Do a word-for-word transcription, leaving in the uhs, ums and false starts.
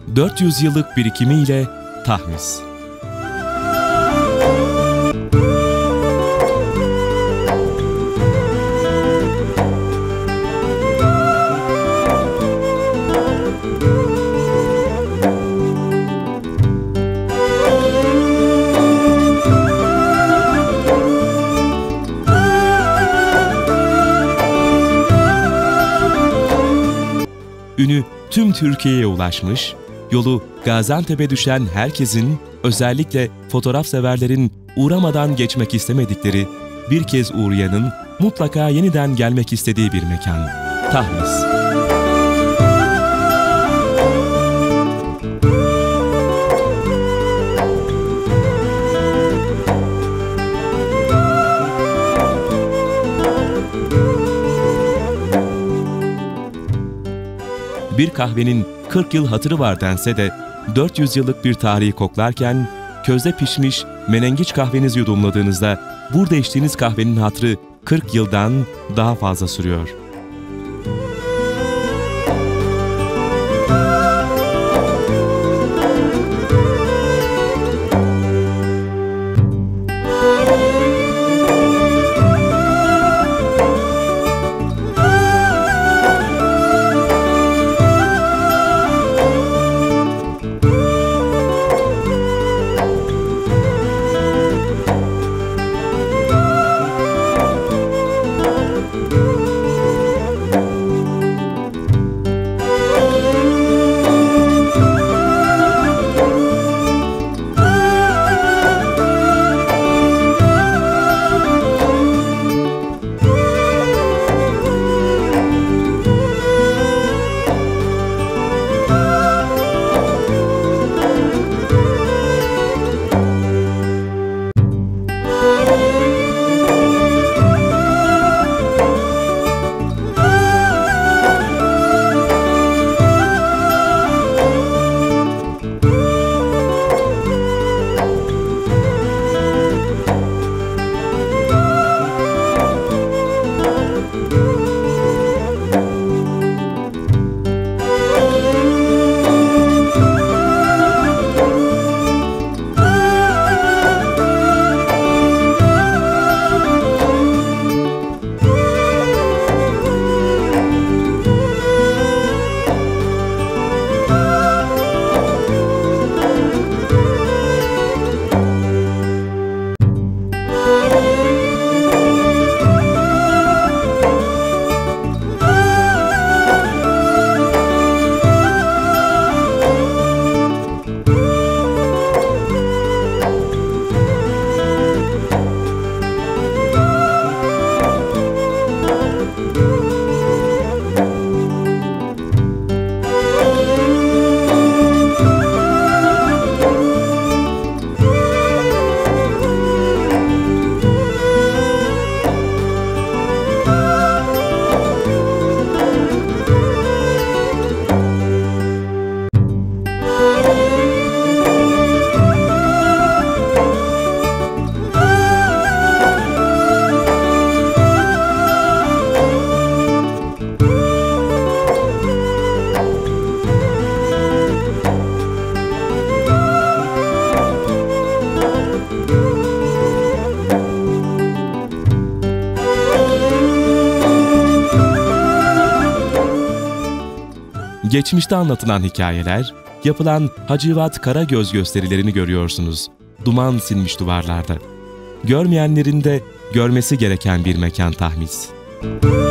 dört yüz yıllık birikimiyle Tahmis. Ünü tüm Türkiye'ye ulaşmış, yolu Gaziantep'e düşen herkesin, özellikle fotoğraf severlerin uğramadan geçmek istemedikleri, bir kez uğrayanın mutlaka yeniden gelmek istediği bir mekan. Tahmis. Bir kahvenin kırk yıl hatırı var dense de dört yüz yıllık bir tarihi koklarken közde pişmiş menengiç kahvenizi yudumladığınızda burada içtiğiniz kahvenin hatırı kırk yıldan daha fazla sürüyor. Geçmişte anlatılan hikayeler, yapılan Hacivat Karagöz gösterilerini görüyorsunuz. Duman sinmiş duvarlarda. Görmeyenlerin de görmesi gereken bir mekan Tahmis.